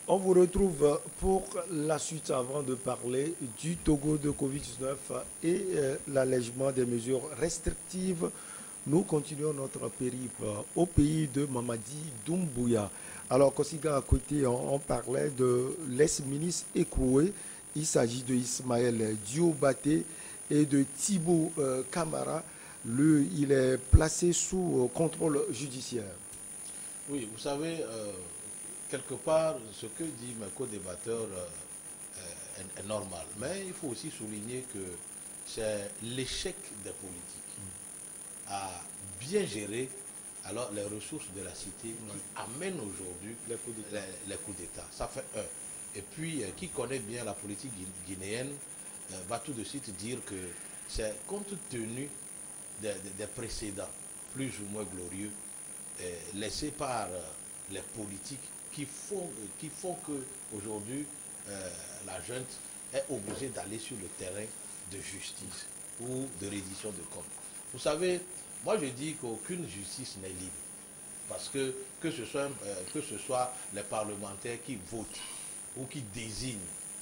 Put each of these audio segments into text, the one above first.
On vous retrouve pour la suite avant de parler du Togo de Covid-19 et l'allègement des mesures restrictives. Nous continuons notre périple au pays de Mamadi Doumbouya. Alors, Kosiga à côté, on parlait de l'ex-ministre écroué. Il s'agit de Ismaël Diobate et de Thibaut Camara. Il est placé sous contrôle judiciaire. Oui, vous savez, quelque part, ce que dit mes co-débatteurs est normal. Mais il faut aussi souligner que c'est l'échec des politiques à bien gérer alors les ressources de la cité qui amènent aujourd'hui les coups d'État. Ça fait un. Et puis, qui connaît bien la politique guinéenne va tout de suite dire que c'est compte tenu des précédents plus ou moins glorieux laissés par les politiques qui font que aujourd'hui la junte est obligée d'aller sur le terrain de justice ou de reddition de comptes. Vous savez, moi je dis qu'aucune justice n'est libre. Parce que ce soit les parlementaires qui votent ou qui désignent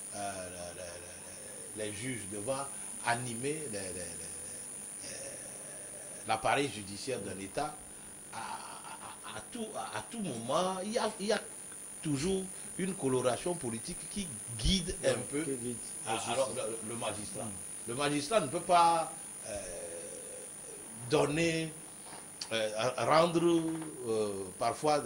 les juges devant animer l'appareil judiciaire d'un État, à tout moment, il y a toujours une coloration politique qui guide un peu le magistrat. Le magistrat ne peut pas rendre parfois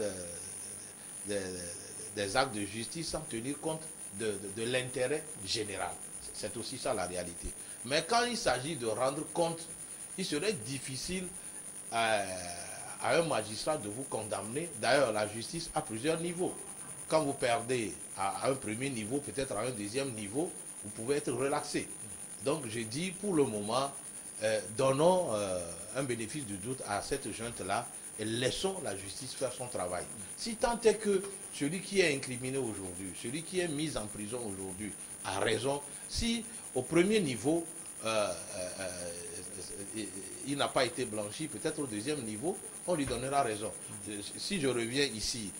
des actes de justice sans tenir compte de l'intérêt général. C'est aussi ça la réalité. Mais quand il s'agit de rendre compte, il serait difficile à un magistrat de vous condamner. D'ailleurs, la justice a plusieurs niveaux. Quand vous perdez à un premier niveau, peut-être à un deuxième niveau, vous pouvez être relaxé. Donc, je dis pour le moment, donnons un bénéfice du doute à cette junte-là et laissons la justice faire son travail. Si tant est que celui qui est incriminé aujourd'hui, celui qui est mis en prison aujourd'hui, a raison, si au premier niveau, il n'a pas été blanchi, peut-être au deuxième niveau, on lui donnera raison. Si je reviens ici,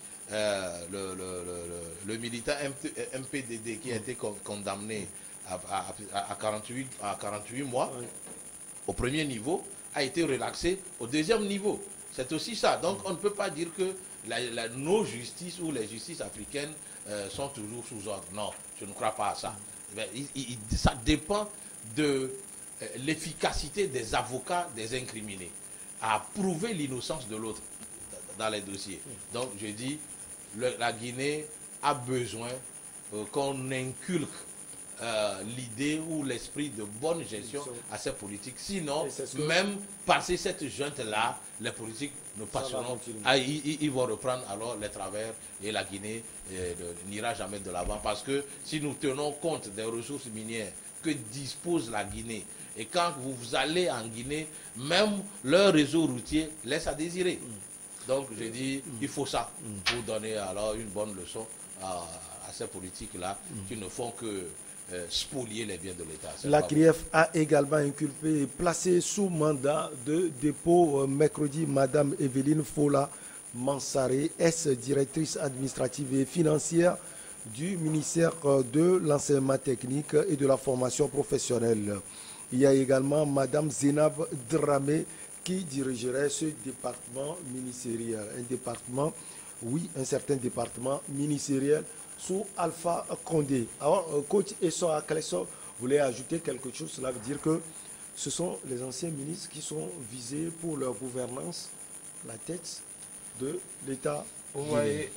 le militant MPDD qui a été condamné à 48 mois, au premier niveau, a été relaxé au deuxième niveau. C'est aussi ça. Donc on ne peut pas dire que nos justices ou les justices africaines sont toujours sous ordre. Non, je ne crois pas à ça. Ça dépend de l'efficacité des avocats des incriminés à prouver l'innocence de l'autre dans les dossiers. Donc je dis, la Guinée a besoin qu'on inculque l'idée ou l'esprit de bonne gestion à ces politiques. Sinon, même passer cette junte-là, les politiques ne passeront. Ils vont reprendre alors les travers et la Guinée n'ira jamais de l'avant. Parce que si nous tenons compte des ressources minières que dispose la Guinée, et quand vous allez en Guinée, même leur réseau routier laisse à désirer. Donc je dis, il faut ça pour donner alors une bonne leçon à ces politiques-là qui ne font que spolier les biens de l'État. La CRIEF a également inculpé et placé sous mandat de dépôt mercredi Madame Evelyne Fola Mansaré, ex-directrice administrative et financière du ministère de l'enseignement technique et de la formation professionnelle. Il y a également Madame Zénab Dramé qui dirigerait ce département ministériel. Un certain département ministériel sous Alpha Condé. Alors, coach Essoa Kalesso voulait ajouter quelque chose. Cela veut dire que ce sont les anciens ministres qui sont visés pour leur gouvernance, la tête de l'État. Vous voyez,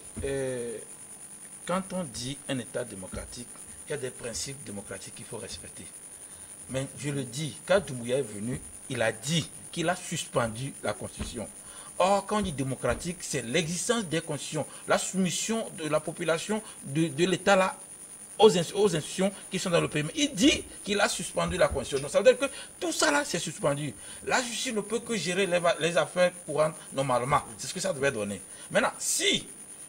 quand on dit un État démocratique, il y a des principes démocratiques qu'il faut respecter. Mais je le dis, quand Doumbouya est venu, il a dit qu'il a suspendu la Constitution. Or, quand on dit démocratique, c'est l'existence des constitutions, la soumission de la population de l'État là aux institutions qui sont dans le pays. Mais il dit qu'il a suspendu la Constitution. Donc, ça veut dire que tout ça là, c'est suspendu. La justice ne peut que gérer les affaires courantes normalement. C'est ce que ça devait donner. Maintenant, si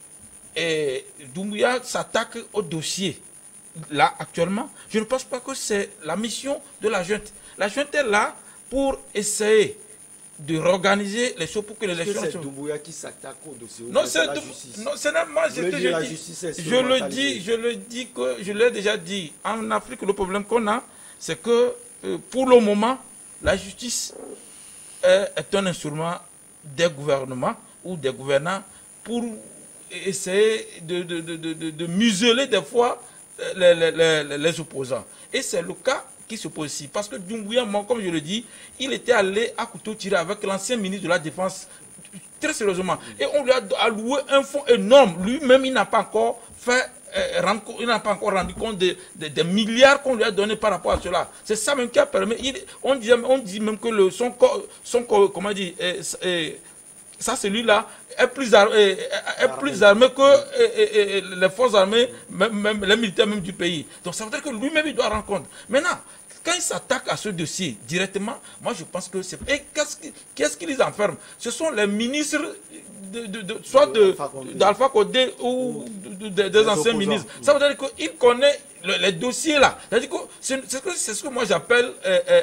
Doumbouya s'attaque au dossier là actuellement, je ne pense pas que c'est la mission de la junte. La junte est là pour essayer de réorganiser les choses pour que les élections... C'est Doumbouya qui s'attaque au dossier. Non, c'est moi, je le dis que je l'ai déjà dit. En Afrique, le problème qu'on a, c'est que pour le moment, la justice est un instrument des gouvernements ou des gouvernants pour essayer de museler des fois les opposants. Et c'est le cas qui se pose ici. Parce que Doumbouya, comme je le dis, il était allé à couteau tiré avec l'ancien ministre de la Défense, très sérieusement. Et on lui a alloué un fonds énorme. Lui-même, il n'a pas encore fait... il n'a pas encore rendu compte des milliards qu'on lui a donnés par rapport à cela. C'est ça même qui a permis... On dit même que comment dire... ça, celui-là est plus armé que les forces armées, même les militaires même du pays. Donc ça veut dire que lui-même, il doit rendre compte. Maintenant, quand il s'attaque à ce dossier directement, moi je pense que c'est... Et qu'est-ce qui les enferme? Ce sont les ministres, soit d'Alpha Condé ou des anciens ministres. Ça veut dire qu'il connaît les dossiers là. C'est ce que moi j'appelle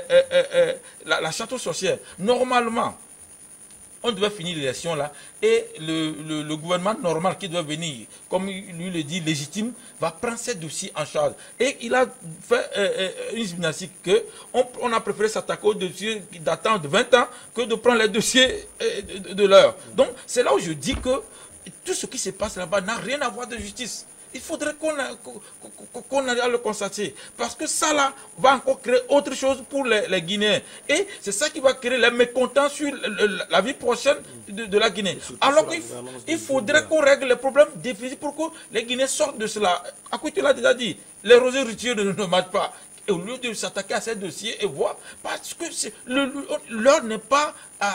la château sorcière. Normalement, on devait finir l'élection là et le gouvernement normal qui doit venir, comme lui le dit, légitime, va prendre ces dossiers en charge. Et il a fait une gymnastique qu'on a préféré s'attaquer aux dossiers datant de 20 ans que de prendre les dossiers de l'heure. Donc c'est là où je dis que tout ce qui se passe là-bas n'a rien à voir de justice. Il faudrait qu'on aille à le constater. Parce que ça, là, va encore créer autre chose pour les Guinéens. Et c'est ça qui va créer les mécontents sur la vie prochaine de la Guinée. Alors qu'il faudrait qu'on règle les problèmes définitifs pour que les Guinéens sortent de cela. À quoi tu l'as déjà dit, les rosiers rutiers ne marchent pas. Et au lieu de s'attaquer à ces dossiers et voir, parce que l'heure n'est pas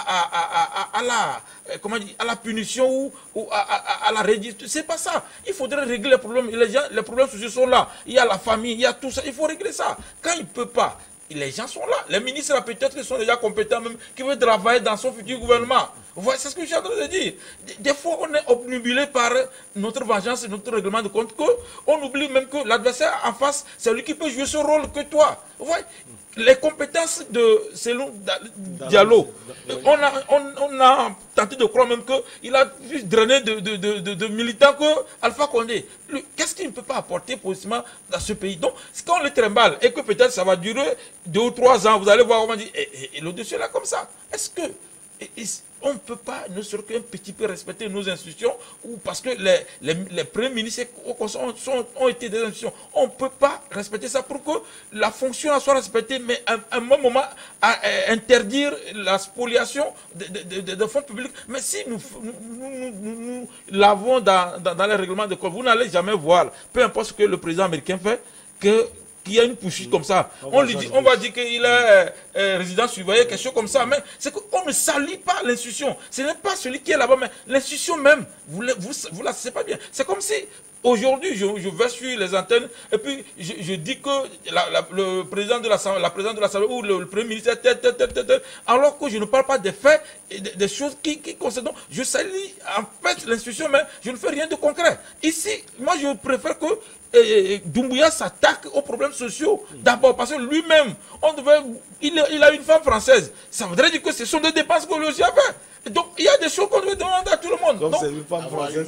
à la punition ou à la réduction. C'est pas ça. Il faudrait régler les problèmes. Les problèmes sociaux sont là. Il y a la famille, il y a tout ça. Il faut régler ça. Quand il ne peut pas, les gens sont là. Les ministres, là, peut-être qu'ils sont déjà compétents même, qui veulent travailler dans son futur gouvernement. C'est ce que je suis en train de dire. Des fois, on est obnubilé par notre vengeance et notre règlement de compte. On oublie même que l'adversaire en face, c'est lui qui peut jouer ce rôle que toi. Vous voyez, les compétences de Cellou Diallo, on a tenté de croire même qu'il a plus drainé de militants que Alpha Condé. Qu'est-ce qu'il ne peut pas apporter positivement dans ce pays? Donc, quand on le trimballe et que peut-être ça va durer 2 ou 3 ans, vous allez voir, on va dire, et le dossier là comme ça. Est-ce que on ne peut pas, ne serait qu'un petit peu respecter nos institutions, ou parce que les premiers ministres ont été des institutions. On ne peut pas respecter ça pour que la fonction soit respectée, mais à un moment, à interdire la spoliation de fonds publics. Mais si nous l'avons dans les règlements de compte, vous n'allez jamais voir, peu importe ce que le président américain fait, qu'il y a une poursuite comme ça. On va dire qu'il est résident surveillé, quelque chose comme ça. Mais c'est qu'on ne salit pas l'institution. Ce n'est pas celui qui est là-bas, mais l'institution même. Vous la savez pas bien. C'est comme si aujourd'hui, je vais sur les antennes et puis je dis que le président de l'Assemblée ou le Premier ministre, alors que je ne parle pas des faits et des choses qui concernent. Je salis en fait l'institution, mais je ne fais rien de concret. Ici, moi, je préfère que Doumbouya s'attaque aux problèmes sociaux. D'abord, parce que lui-même, il a une femme française. Ça voudrait dire que ce sont des dépenses qu'on lui a fait. Donc, il y a des choses qu'on doit demander à tout le monde. Comme c'est une femme française.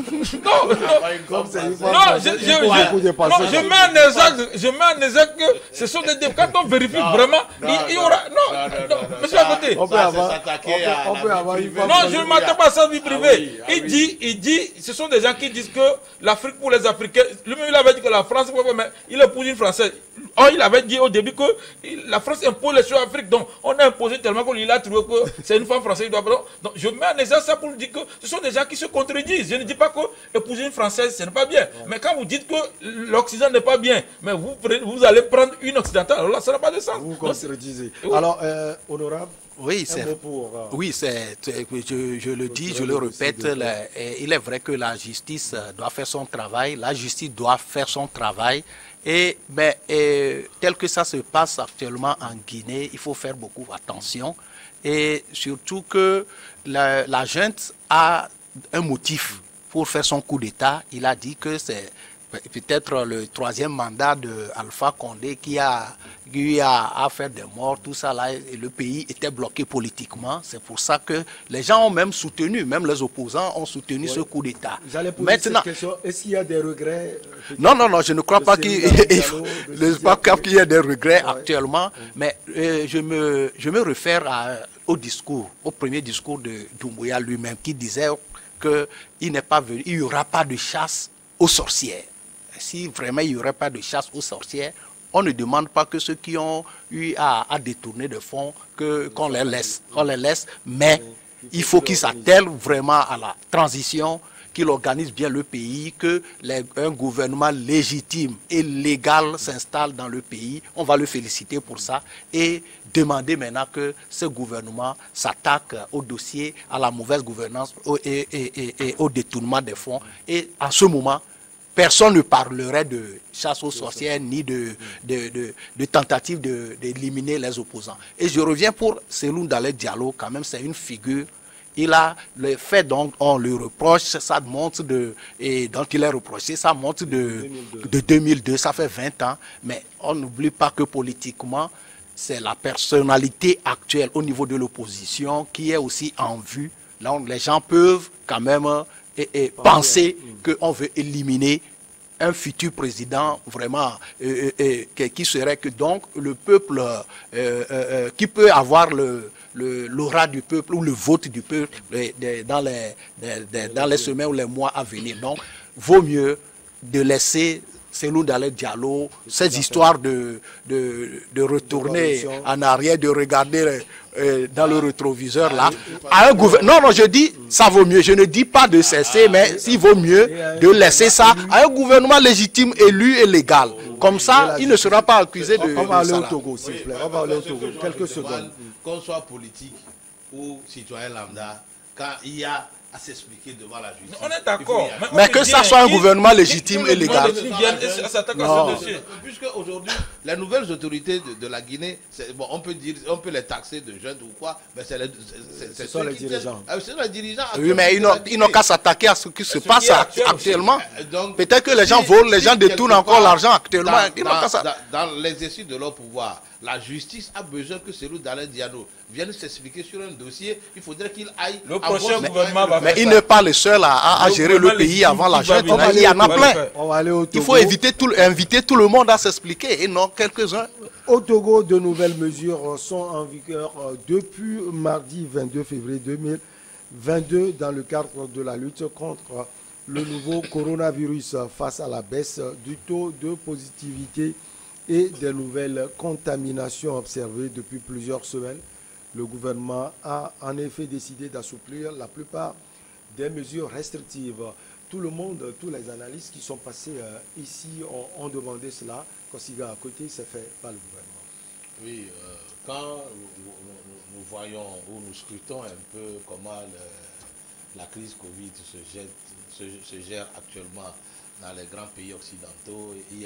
Je mets en exergue que ce sont des dépenses. Quand on vérifie vraiment, il y aura... Non, monsieur à côté. On peut avoir une femme. Non, je ne m'attends pas à sa vie privée. Il dit, ce sont des gens qui disent que l'Afrique pour les Africains, lui-même il avait dit que la France, mais il épouse une Française. Or, il avait dit au début que la France impose les choses à l'Afrique. Donc, on a imposé tellement qu'il a trouvé que c'est une femme française. Donc, je mets en exemple ça pour dire que ce sont des gens qui se contredisent. Je ne dis pas que épouser une Française, ce n'est pas bien. Mais quand vous dites que l'Occident n'est pas bien, mais vous allez prendre une occidentale, alors là, ça n'a pas de sens. Vous contredisez. Alors, honorable. Oui, je le dis, je le répète, il est vrai que la justice doit faire son travail, la justice doit faire son travail, tel que ça se passe actuellement en Guinée, il faut faire beaucoup attention, et surtout que la junte a un motif pour faire son coup d'État. Il a dit que c'est peut-être le troisième mandat d'Alpha Condé qui a eu à faire des morts, tout ça là, et le pays était bloqué politiquement. C'est pour ça que les gens ont même soutenu, même les opposants ont soutenu ce coup d'État. J'allais poser cette question, est-ce qu'il y a des regrets? Non, je ne crois pas qu'il y ait des regrets actuellement, mais je me réfère au discours, au premier discours de Doumbouya lui-même qui disait qu'il n'y aura pas de chasse aux sorcières. Si vraiment il n'y aurait pas de chasse aux sorcières, on ne demande pas que ceux qui ont eu à détourner des fonds, qu'on les laisse. Mais il faut qu'ils s'attellent vraiment à la transition, qu'ils organisent bien le pays, qu'un gouvernement légitime et légal s'installe dans le pays. On va le féliciter pour ça et demander maintenant que ce gouvernement s'attaque au dossier, à la mauvaise gouvernance et au détournement des fonds. Et à ce moment, personne ne parlerait de chasse aux sorcières ni de tentative d'éliminer les opposants. Et je reviens pour Cellou Dalein Diallo, quand même c'est une figure. Il a le fait dont on le reproche, ça monte et dont il est reproché, ça monte de 2002, ça fait 20 ans. Mais on n'oublie pas que politiquement, c'est la personnalité actuelle au niveau de l'opposition qui est aussi en vue. Là, les gens peuvent quand même penser qu'on veut éliminer un futur président vraiment qui serait que donc le peuple qui peut avoir l'aura du peuple ou le vote du peuple dans les semaines ou les mois à venir. Donc, vaut mieux de laisser Cellou Dalein Diallo, ces histoires de retourner en arrière, de regarder dans le rétroviseur là. Non, je dis, ça vaut mieux. Je ne dis pas de cesser, mais s'il vaut mieux de laisser ça à un gouvernement légitime, élu et légal. Comme ça, il ne sera pas accusé de... On va aller au Togo, s'il vous plaît. On va aller au Togo. Quelques secondes. Qu'on soit politique ou citoyen lambda, quand il y a à s'expliquer devant la justice. On est d'accord. Mais que ça soit un gouvernement légitime et légal. Puisque aujourd'hui, les nouvelles autorités de la Guinée, bon, on peut les taxer de jeunes ou quoi, mais ce sont les dirigeants. Ce sont les dirigeants. Oui, mais ils n'ont qu'à s'attaquer à ce qui se passe actuellement. Peut-être que les gens volent, les gens détournent encore l'argent actuellement. Dans l'exercice de leur pouvoir, la justice a besoin que Cellou Dalein Diallo vienne s'expliquer sur un dossier. Il faudrait qu'il aille. Le prochain gouvernement va. Mais il n'est pas le seul à gérer le pays avant la junte. Il y en a plein. Il faut inviter tout le monde à s'expliquer et non quelques-uns. Au Togo, de nouvelles mesures sont en vigueur depuis mardi 22 février 2022 dans le cadre de la lutte contre le nouveau coronavirus face à la baisse du taux de positivité et des nouvelles contaminations observées depuis plusieurs semaines. Le gouvernement a en effet décidé d'assouplir la plupart des mesures restrictives. Tout le monde, tous les analystes qui sont passés ici ont demandé cela. Kosiga à côté, c'est fait par le gouvernement. Oui, quand nous voyons ou nous scrutons un peu comment la crise Covid se gère actuellement dans les grands pays occidentaux, il y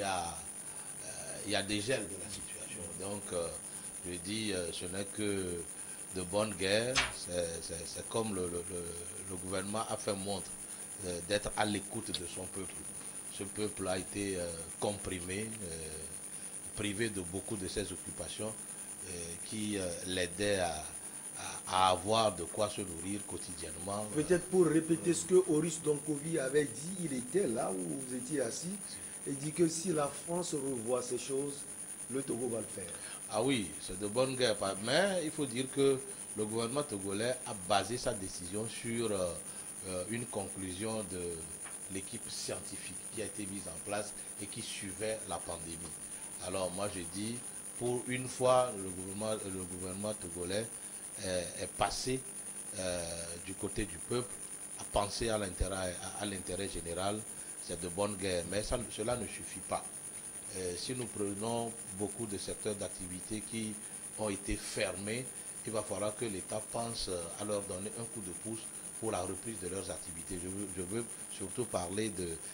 a des gels de la situation. Donc, je dis, ce n'est que de bonne guerre. C'est comme le gouvernement a fait montre d'être à l'écoute de son peuple. Ce peuple a été comprimé, privé de beaucoup de ses occupations qui l'aidaient à avoir de quoi se nourrir quotidiennement. Peut-être pour répéter ce que Horace Donkovi avait dit, il était là où vous étiez assis, et dit que si la France revoit ces choses, le Togo va le faire. Ah oui, c'est de bonne guerre. Mais il faut dire que le gouvernement togolais a basé sa décision sur une conclusion de l'équipe scientifique qui a été mise en place et qui suivait la pandémie. Alors moi je dis, pour une fois, le gouvernement togolais est passé du côté du peuple à penser à l'intérêt général. C'est de bonne guerre, mais cela ne suffit pas. Si nous prenons beaucoup de secteurs d'activité qui ont été fermés, il va falloir que l'État pense à leur donner un coup de pouce pour la reprise de leurs activités. Je veux surtout parler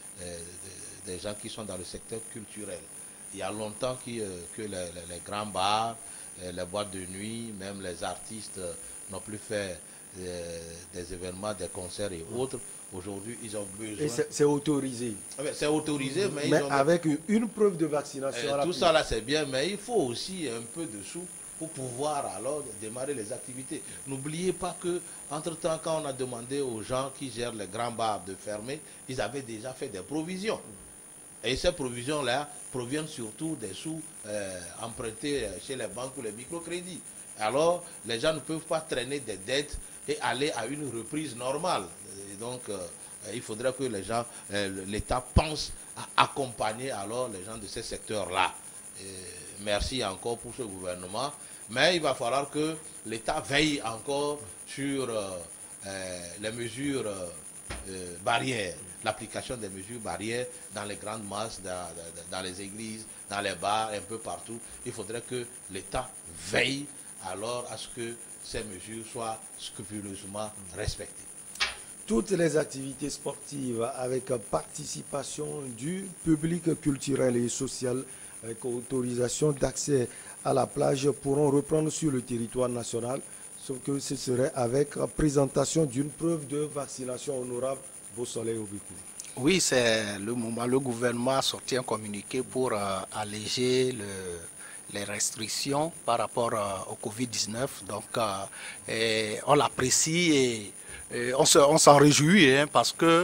des gens qui sont dans le secteur culturel. Il y a longtemps que les grands bars, les boîtes de nuit, même les artistes n'ont plus fait des événements, des concerts et autres aujourd'hui, ils ont besoin... Et c'est autorisé. C'est autorisé, mais ils ont... avec une preuve de vaccination. Tout ça là, c'est bien, mais il faut aussi un peu de sous pour pouvoir alors démarrer les activités. N'oubliez pas que, entre-temps, quand on a demandé aux gens qui gèrent les grands bars de fermer, ils avaient déjà fait des provisions. Et ces provisions-là proviennent surtout des sous empruntés chez les banques ou les microcrédits. Alors, les gens ne peuvent pas traîner des dettes et aller à une reprise normale. Et donc, il faudrait que les gens, l'État pense à accompagner alors les gens de ces secteurs-là. Merci encore pour ce gouvernement. Mais il va falloir que l'État veille encore sur les mesures barrières, l'application des mesures barrières dans les grandes masses, dans les églises, dans les bars, un peu partout. Il faudrait que l'État veille alors à ce que ces mesures soient scrupuleusement respectées. Toutes les activités sportives avec participation du public culturel et social avec autorisation d'accès à la plage pourront reprendre sur le territoire national, sauf que ce serait avec présentation d'une preuve de vaccination honorable. Beau soleil au Bécou. Oui, c'est le moment. Le gouvernement a sorti un communiqué pour alléger les restrictions par rapport au Covid-19. Donc, on l'apprécie et on s'en réjouit parce que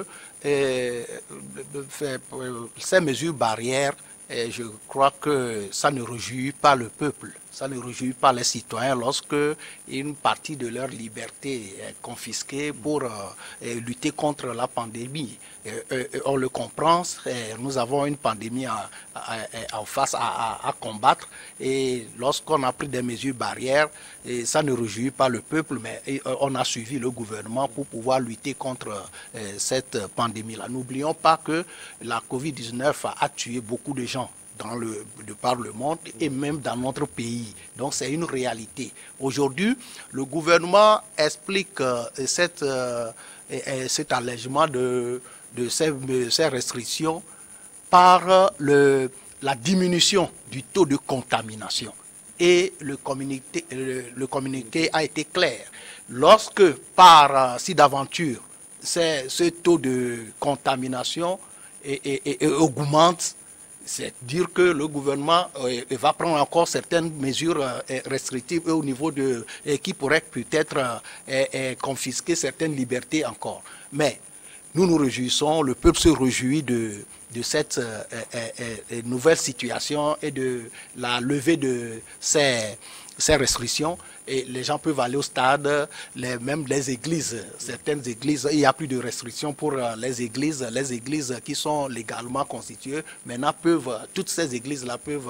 ces mesures barrières, je crois que ça ne réjouit pas le peuple, ça ne réjouit pas les citoyens lorsque une partie de leur liberté est confisquée pour lutter contre la pandémie. On le comprend, nous avons une pandémie en face à combattre et lorsqu'on a pris des mesures barrières, ça ne réjouit pas le peuple, mais on a suivi le gouvernement pour pouvoir lutter contre cette pandémie-là. N'oublions pas que la Covid-19 a tué beaucoup de gens de par le monde et même dans notre pays. Donc c'est une réalité. Aujourd'hui, le gouvernement explique cet allègement de ces restrictions par la diminution du taux de contamination. Et le communiqué a été clair. Lorsque, si d'aventure, ce taux de contamination augmente, c'est dire que le gouvernement va prendre encore certaines mesures restrictives au niveau qui pourraient peut-être confisquer certaines libertés encore. Mais nous nous réjouissons, le peuple se réjouit de cette nouvelle situation et de la levée de ces restrictions. Et les gens peuvent aller au stade, même les églises, certaines églises, il n'y a plus de restrictions pour les églises qui sont légalement constituées. Maintenant, toutes ces églises-là peuvent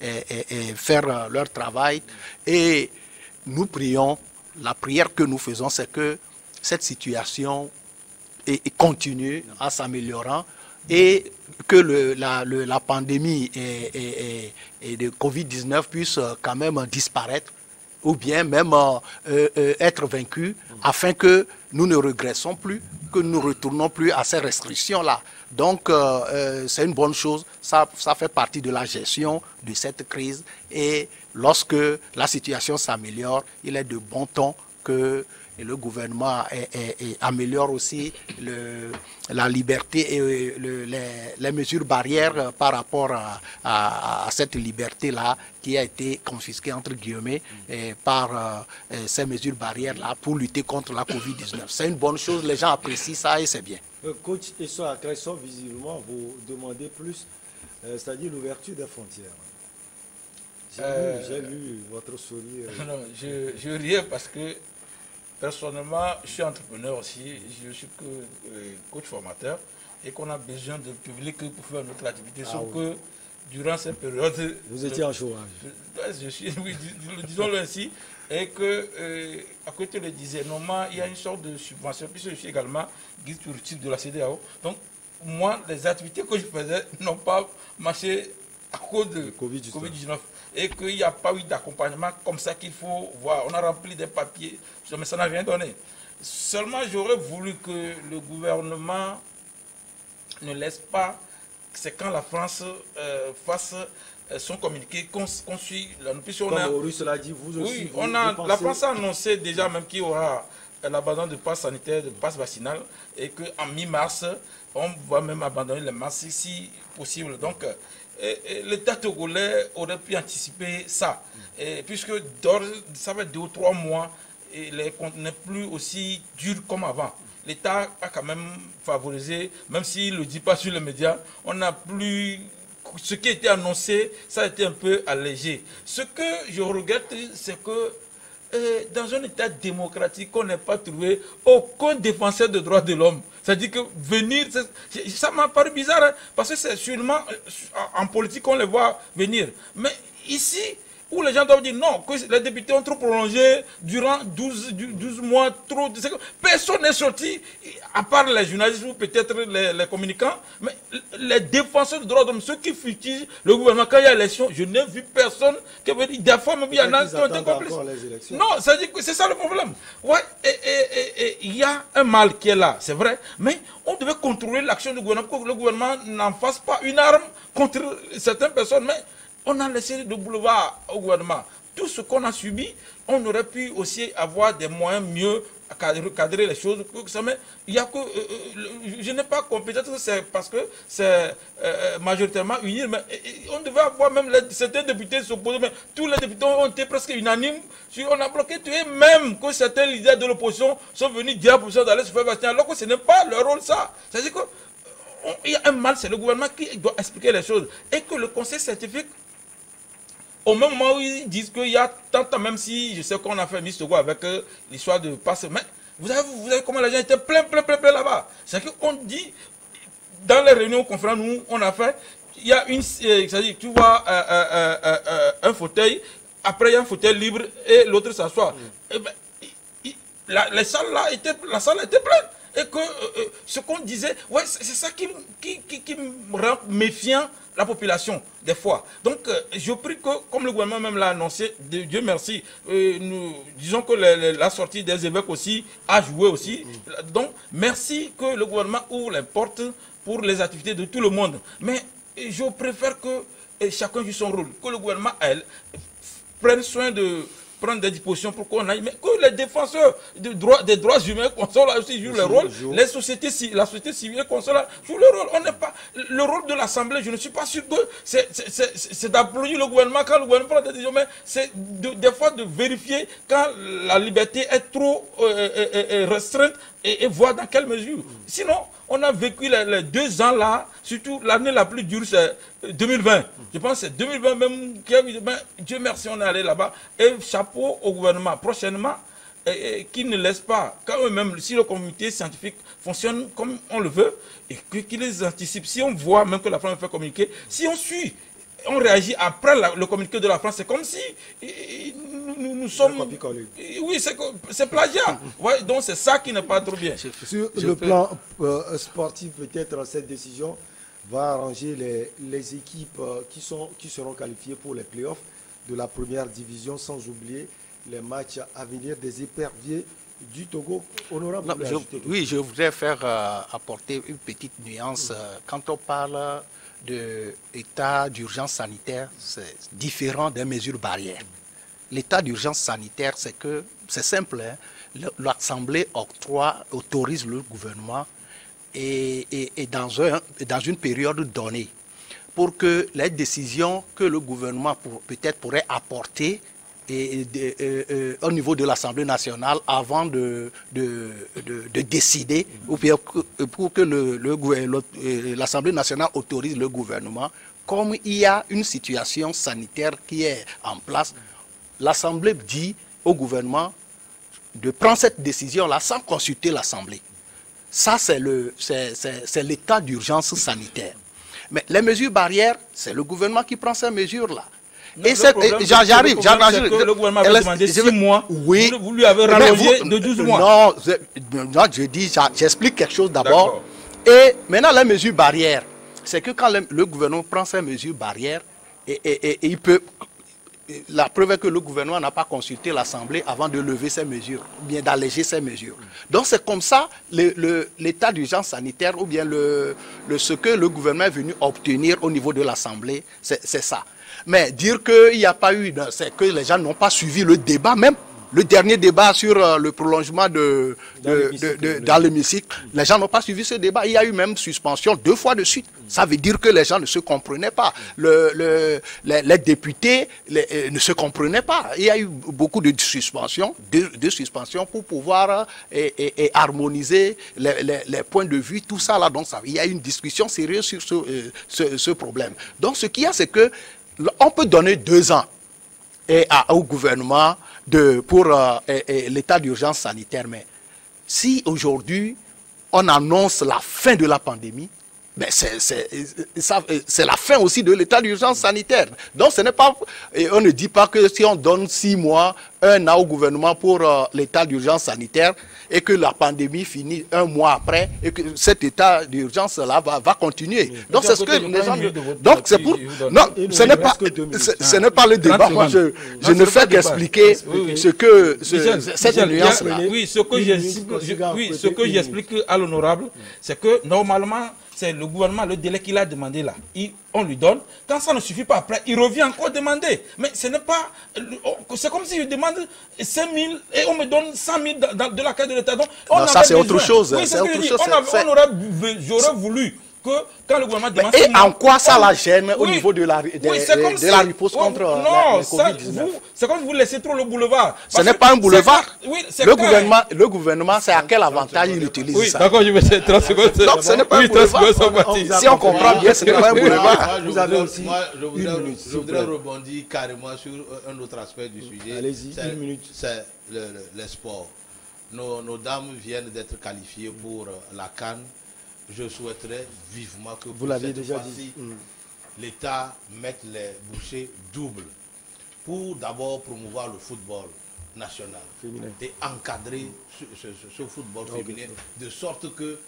faire leur travail. Et nous prions, la prière que nous faisons, c'est que cette situation continue en s'améliorant et que la pandémie de Covid-19 puisse quand même disparaître ou bien même être vaincue afin que nous ne régressons plus, que nous ne retournons plus à ces restrictions-là. Donc, c'est une bonne chose, ça fait partie de la gestion de cette crise et lorsque la situation s'améliore, il est de bon ton que le gouvernement améliore aussi la liberté et les mesures barrières par rapport à cette liberté-là qui a été confisquée, entre guillemets, par ces mesures barrières-là pour lutter contre la Covid-19. C'est une bonne chose, les gens apprécient ça et c'est bien. Coach Essoa Cresson, visiblement, vous demandez plus, c'est-à-dire l'ouverture des frontières. J'ai lu votre sourire. Non, je riais parce que personnellement, je suis entrepreneur aussi, je suis coach formateur et qu'on a besoin de public pour faire notre activité. Sauf que durant cette période... Vous étiez en chômage. Je suis, oui, disons-le ainsi, et que, à côté le disait, normalement, il y a une sorte de subvention, puisque je suis également guide touristique de la CEDEAO. Donc, moi, les activités que je faisais n'ont pas marché à cause de Covid-19. Et qu'il n'y a pas eu d'accompagnement comme ça qu'il faut voir. On a rempli des papiers, mais ça n'a rien donné. Seulement, j'aurais voulu que le gouvernement ne laisse pas, c'est quand la France fasse son communiqué, qu'on suit la notice. Comme Maurice l'a dit, vous aussi. Oui, la France a annoncé déjà même qu'il y aura l'abandon de passe sanitaire, de passe vaccinal, et qu'en mi-mars, on va même abandonner les masques si possible. Donc, l'État togolais aurait pu anticiper ça, puisque ça va être 2 ou 3 mois, et les comptes n'est plus aussi dur comme avant. L'État a quand même favorisé, même s'il ne le dit pas sur les médias, on n'a plus... Ce qui a été annoncé, ça a été un peu allégé. Ce que je regrette, c'est que dans un État démocratique, on n'ait pas trouvé aucun défenseur des droits de l'homme. C'est-à-dire que venir, ça m'a paru bizarre, hein, parce que c'est sûrement en politique qu'on les voit venir. Mais ici, où les gens doivent dire non, que les députés ont trop prolongé durant 12 mois, trop. Personne n'est sorti, à part les journalistes ou peut-être les communicants, mais les défenseurs des droits de l'homme, ceux qui fustigent le gouvernement quand il y a élection, je n'ai vu personne qui veut dire des fois même il y en a qui ont été complices. Non, c'est ça le problème. Ouais, et il y a un mal qui est là, c'est vrai, mais on devait contrôler l'action du gouvernement pour que le gouvernement n'en fasse pas une arme contre certaines personnes, mais on a laissé le boulevard au gouvernement. Tout ce qu'on a subi, on aurait pu aussi avoir des moyens mieux à cadrer les choses. Mais il y a que, je n'ai pas compris, peut-être que c'est parce que c'est majoritairement uni, mais on devait avoir même certains députés s'opposer, mais tous les députés ont été presque unanimes. On a bloqué tout, et même que certains leaders de l'opposition sont venus dire à l'opposition d'aller se faire vacciner, alors que ce n'est pas leur rôle ça. C'est-à-dire qu'il y a un mal, c'est le gouvernement qui doit expliquer les choses. Et que le conseil scientifique, au même moment où ils disent qu'il y a tant, même si je sais qu'on a fait Miss Togo avec l'histoire de passe, mais vous avez comment les gens étaient plein là-bas. C'est qu'on dit, dans les réunions conférences, nous, on a fait, il y a une, c'est-à-dire, tu vois, un fauteuil, après il y a un fauteuil libre et l'autre s'assoit. La salle était pleine. Et que ce qu'on disait, ouais, c'est ça qui me rend méfiant la population, des fois. Donc, je prie que, comme le gouvernement même l'a annoncé, Dieu merci, nous disons que la sortie des évêques aussi a joué aussi. Donc, merci que le gouvernement ouvre les portes pour les activités de tout le monde. Mais je préfère que chacun joue son rôle, que le gouvernement, elle, prenne soin de prendre des dispositions pour qu'on aille, mais que les défenseurs des droits humains qu'on soit là aussi jouent leur rôle, la société civile qu'on soit là joue leur rôle. On n'est pas le rôle de l'Assemblée, je ne suis pas sûr que c'est d'applaudir le gouvernement quand le gouvernement prend des décisions, mais c'est des fois de vérifier quand la liberté est trop restreinte et voir dans quelle mesure. Sinon, on a vécu les 2 ans là, surtout l'année la plus dure, c'est 2020. Je pense que c'est 2020 même qui a vu, ben, Dieu merci, on est allé là-bas. Et chapeau au gouvernement, prochainement, qui ne laisse pas, quand même, si le comité scientifique fonctionne comme on le veut, et qu'il les anticipe, si on voit même que la France fait communiquer, si on suit, on réagit après le communiqué de la France, c'est comme si nous sommes... Oui, c'est plagiat. Ouais, donc c'est ça qui n'est pas trop bien. Sur le plan sportif, peut-être cette décision va arranger les équipes qui seront qualifiées pour les playoffs de la première division, sans oublier les matchs à venir des éperviers du Togo. Honorable. Oui, je voudrais apporter une petite nuance. Quand on parle d'état d'urgence sanitaire, c'est différent des mesures barrières. L'état d'urgence sanitaire, c'est simple. Hein? L'Assemblée autorise le gouvernement et dans une période donnée pour que les décisions que le gouvernement peut-être pourrait apporter au niveau de l'Assemblée nationale avant de décider, ou bien pour que l'Assemblée nationale autorise le gouvernement, comme il y a une situation sanitaire qui est en place, l'Assemblée dit au gouvernement de prendre cette décision-là sans consulter l'Assemblée. Ça, c'est l'état d'urgence sanitaire. Mais les mesures barrières, c'est le gouvernement qui prend ces mesures-là. Et j'arrive. Le gouvernement avait demandé 6 mois, oui, vous lui avez rallongé de 12 mois. Non, j'explique quelque chose d'abord. Et maintenant, les mesures barrières, c'est que quand le gouvernement prend ces mesures barrières, et il peut... La preuve est que le gouvernement n'a pas consulté l'Assemblée avant de lever ces mesures, ou bien d'alléger ces mesures. Donc c'est comme ça l'état d'urgence sanitaire, ou bien ce que le gouvernement est venu obtenir au niveau de l'Assemblée, c'est ça. Mais dire qu'il n'y a pas eu, c'est que les gens n'ont pas suivi le débat même. Le dernier débat sur le prolongement dans l'hémicycle, les gens n'ont pas suivi ce débat. Il y a eu même suspension 2 fois de suite. Ça veut dire que les gens ne se comprenaient pas. Les députés ne se comprenaient pas. Il y a eu beaucoup de suspensions, pour pouvoir harmoniser les points de vue, tout ça là. Donc il y a eu une discussion sérieuse sur ce problème. Donc ce qu'il y a, c'est que on peut donner 2 ans au gouvernement pour l'état d'urgence sanitaire. Mais si aujourd'hui on annonce la fin de la pandémie, ben c'est la fin aussi de l'état d'urgence sanitaire. Donc ce n'est pas, on ne dit pas que si on donne 6 mois, 1 an au gouvernement pour l'état d'urgence sanitaire et que la pandémie finit 1 mois après et que cet état d'urgence là va continuer. Donc c'est ce que les gens... Donc c'est pour... Non, ce n'est pas le débat. Moi je ne fais qu'expliquer ce que... cette nuance là. Oui, ce que j'explique à l'honorable, c'est que normalement, c'est le gouvernement, le délai qu'il a demandé là, on lui donne. Quand ça ne suffit pas après, il revient encore demander. Mais ce n'est pas... C'est comme si je demande 5 000 et on me donne 100 000 de la caisse de l'État. Non, ça c'est autre chose. Oui, c'est ce que je dis. J'aurais voulu que quand le gouvernement demande... Et en quoi ça la gêne au niveau de la riposte contre la Covid-19? C'est comme si vous laissez trop le boulevard. Ce n'est pas un boulevard. Le gouvernement, c'est à quel avantage il utilise ça? D'accord, je vais essayer 30 secondes. Donc ce n'est pas un boulevard. Si on comprend bien, ce n'est pas un boulevard. Je voudrais rebondir carrément sur un autre aspect du sujet. Allez-y, 1 minute. C'est les sports. Nos dames viennent d'être qualifiées pour la CAN. Je souhaiterais vivement que vous l'avez déjà dit, l'État mette les bouchées doubles pour d'abord promouvoir le football national féminin et encadrer ce football féminin de sorte que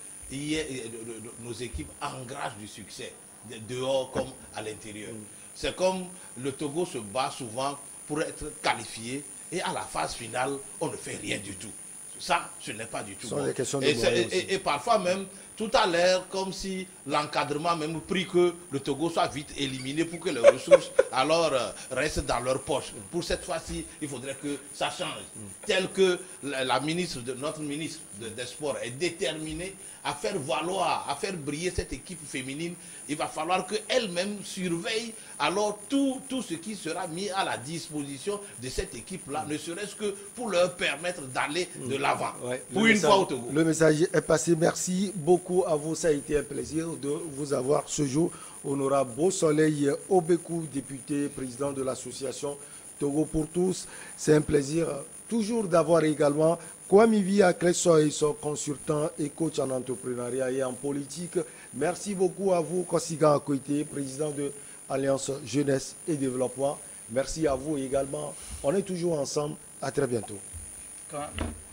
nos équipes engrangent du succès, dehors comme à l'intérieur. C'est comme le Togo se bat souvent pour être qualifié et à la phase finale, on ne fait rien du tout. Ça, ce n'est pas du tout bon. Et parfois même, tout à l'heure, comme si l'encadrement même prie que le Togo soit vite éliminé pour que les ressources alors restent dans leur poche. Pour cette fois-ci, il faudrait que ça change. Tel que notre ministre des Sports est déterminée à faire valoir, à faire briller cette équipe féminine, il va falloir qu'elle-même surveille alors tout ce qui sera mis à la disposition de cette équipe-là, ne serait-ce que pour leur permettre d'aller de l'avant. Pour une fois au Togo. Le message est passé. Merci beaucoup à vous. Ça a été un plaisir de vous avoir ce jour. Honorable Beau Soleil Obekou, député, président de l'association Togo pour tous. C'est un plaisir toujours d'avoir également Kwame Via Klesoy, son consultant et coach en entrepreneuriat et en politique. Merci beaucoup à vous, Kosiga Akoité, président de Alliance Jeunesse et Développement. Merci à vous également. On est toujours ensemble. À très bientôt.